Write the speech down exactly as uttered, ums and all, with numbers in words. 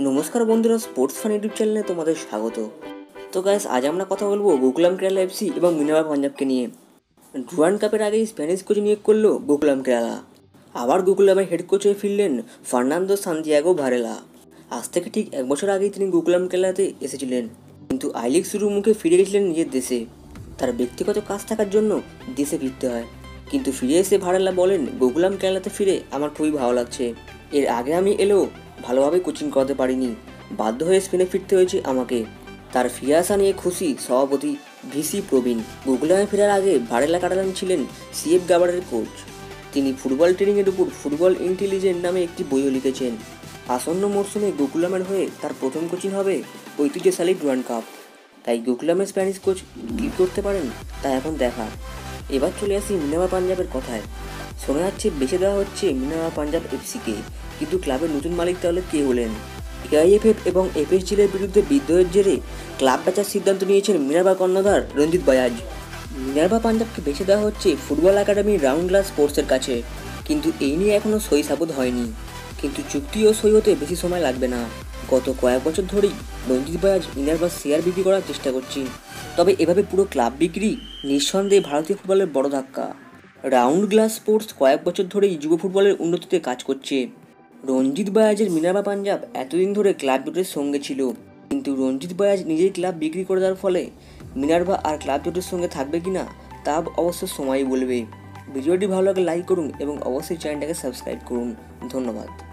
নমস্কার বন্ধুরা, sports fun YouTube চ্যানেলে তোমাদের স্বাগত। তো গাইস, আজ আমরা কথা বলবো গোকুলাম কেরালা এফসি এবং মিনার্ভা পাঞ্জাবকে নিয়ে। ডুরান্ড কাপের আগেই স্প্যানিশ কোচ নিয়োগ করলো গোকুলাম কেরালা। আবার গোকুলামের হেড কোচ হয়ে ফিরলেন ফার্নান্দো সান্তিয়াগো ভারেলা। আজ থেকে ঠিক এক বছর আগেই তিনি গোকুলাম কেরালাতে এসেছিলেন, কিন্তু আই লিগ শুরুর মুখে ফিরে গেছিলেন নিজের দেশে। তার ব্যক্তিগত কাজ থাকার জন্য দেশে ফিরতে হয়, কিন্তু ফিরে এসে ভারেলা বলেন, গোকুলাম কেরালাতে ফিরে আমার খুবই ভালো লাগছে। এর আগে আমি এলেও ভালোভাবে কোচিং করাতে পারিনি, বাধ্য হয়ে স্পেনে ফিরতে হয়েছে আমাকে। তার ফিরে আসা নিয়ে খুশি সভাপতি ভিসি প্রবীণ। গোকুলামে ফেরার আগে ভারেলা কাটালান ছিলেন সিএফ গাবারের কোচ। তিনি ফুটবল ট্রেনিংয়ের উপর ফুটবল ইন্টেলিজেন্ট নামে একটি বইও লিখেছেন। আসন্ন মরশুমে গোকুলামের হয়ে তার প্রথম কোচিং হবে ঐতিহ্যশালী ডুরান্ড কাপ। তাই গোকুলামের স্প্যানিশ কোচ কী করতে পারেন তা এখন দেখার। এবার চলে আসি মিনার্ভা পাঞ্জাবের কথায়। শোনা যাচ্ছে বেছে দেওয়া হচ্ছে মিনার্ভা পাঞ্জাব এফসিকে, কিন্তু ক্লাবের নতুন মালিক তাহলে কে হলেন? এআইএফএফ এবং এফএসজির বিরুদ্ধে বিদ্রোহের জেরে ক্লাব বেচার সিদ্ধান্ত নিয়েছেন মিনার্ভা কর্ণধার রঞ্জিত বাজাজ। মিনার্ভা পাঞ্জাবকে বেছে দেওয়া হচ্ছে ফুটবল একাডেমি রাউন্ড গ্লাস স্পোর্টসের কাছে, কিন্তু এই নিয়ে এখনও সই সাবুত হয়নি। কিন্তু চুক্তি ও সই হতে বেশি সময় লাগবে না। গত কয়েক বছর ধরেই রঞ্জিত বাজাজ মিনার্ভার শেয়ার বিক্রি করার চেষ্টা করছে, তবে এভাবে পুরো ক্লাব বিক্রি নিঃসন্দেহে ভারতীয় ফুটবলের বড় ধাক্কা। রাউন্ড গ্লাস স্পোর্টস কয়েক বছর ধরেই যুব ফুটবলের উন্নতিতে কাজ করছে। রঞ্জিত বাজাজের মিনার্ভা পাঞ্জাব এতদিন ধরে ক্লাব জোটের সঙ্গে ছিল, কিন্তু রঞ্জিত বাজাজ নিজেই ক্লাব বিক্রি করে দেওয়ার ফলে মিনার্ভা আর ক্লাব জোটের সঙ্গে থাকবে কিনা তা অবশ্য সময়ই বলবে। ভিডিওটি ভালো লাগলে লাইক করুন এবং অবশ্যই চ্যানেলটাকে সাবস্ক্রাইব করুন। ধন্যবাদ।